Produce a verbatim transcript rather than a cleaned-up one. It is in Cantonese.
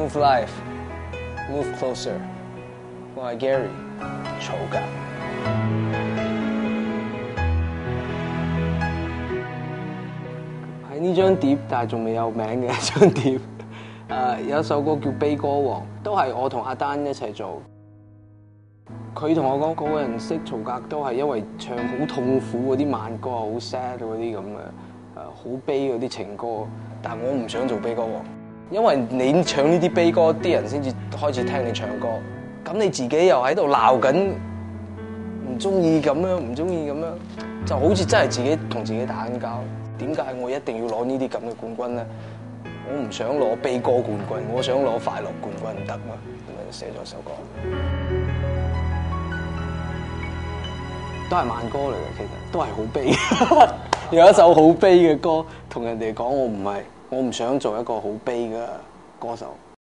Move life, move closer。我係 Gary， 曹格。喺呢張碟，但係仲未有名嘅一張碟。誒有一首歌叫《悲歌王》，都係我同阿丹一齊做。佢同我講，個個人識曹格都係因為唱好痛苦嗰啲慢歌，好 sad 嗰啲咁嘅誒，好悲嗰啲情歌。但係我唔想做悲歌王，因為你唱呢啲悲歌，啲人先至開始聽你唱歌。咁你自己又喺度鬧緊，唔中意咁樣，唔中意咁樣，就好似真係自己同自己打緊交。點解我一定要攞呢啲咁嘅冠軍咧？我唔想攞悲歌冠軍，我想攞快樂冠軍得嘛？咁咪寫咗首歌，都係慢歌嚟嘅，其實都係好悲。有一首好悲嘅歌，同人哋講我唔係，我唔想做一個好悲嘅歌手。